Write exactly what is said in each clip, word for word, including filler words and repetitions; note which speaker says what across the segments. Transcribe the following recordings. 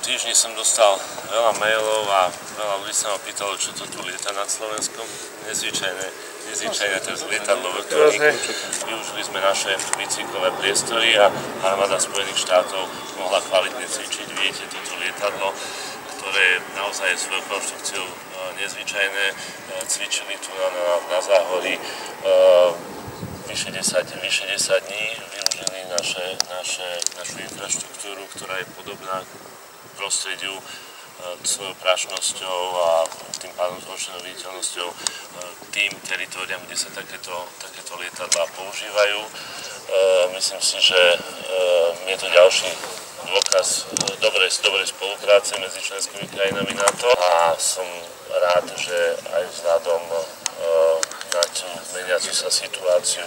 Speaker 1: týždni som dostal veľa mailov a veľa ľudí sa ma pýtalo, čo to tu lieta nad Slovenskom. Nezvyčajné, nezvyčajné to je lietadlo vrtuľník. Využili sme naše bicyklové priestory a armáda Spojených štátov mohla kvalitne cvičiť. Vidíte toto lietadlo, ktoré naozaj je svojou konštrukciou nezvyčajné. Cvičili tu na, na záhorí vyše desať dní, využili naše, naše, našu infraštruktúru, ktorá je podobná prostrediu svojou prašnosťou a tým pádom zhoršenou viditeľnosťou tým teritóriám, kde sa takéto, takéto lietadlá používajú. Myslím si, že je to ďalší dôkaz dobrej, dobrej spolupráce medzi členskými krajinami NATO a som rád, že aj vzhľadom na tú meniacu sa situáciu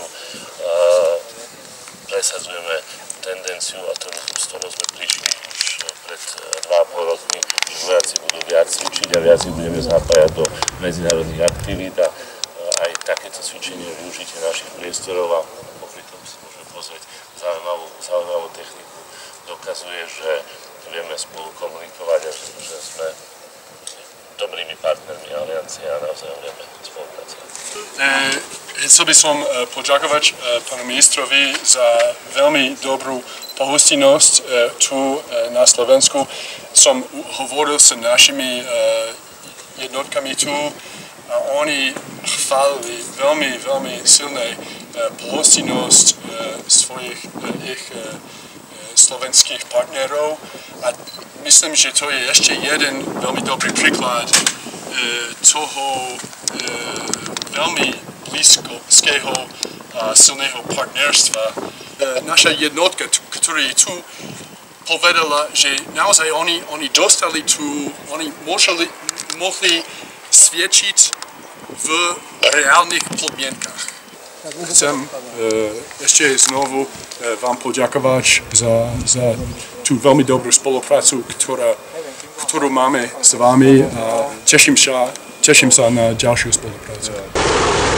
Speaker 1: presadzujeme tendenciu, a to s ktorou sme prišli už pred dva a pol rokmi, že vojaci budú viac cvičiť a viac ich budeme zapájať do medzinárodných aktivít a aj takéto cvičenie využitie našich priestorov a popri tom si môžeme pozrieť zaujímavú, zaujímavú techniku. Dokazuje, že vieme spolu komunikovať a že, že sme dobrými partnermi aliancie a navzájom vieme spolupracovať.
Speaker 2: Chcel by som poďakovať pánu ministrovi za veľmi dobrú pohostinnosť tu na Slovensku. Som hovoril s našimi jednotkami tu a oni chválili veľmi, veľmi silné pohostinnosť svojich ich slovenských partnerov a myslím, že to je ešte jeden veľmi dobrý príklad toho veľmi blízkeho a silného partnerstva. Naša jednotka, ktorá je tu, povedala, že naozaj oni, oni dostali tu, oni mohli, mohli sviedčiť v reálnych podmienkach. Chcem ešte znovu vám poďakovať za, za tú veľmi dobrú spoluprácu, ktorá, ktorú máme s vami a teším sa, teším sa na ďalšiu spoluprácu.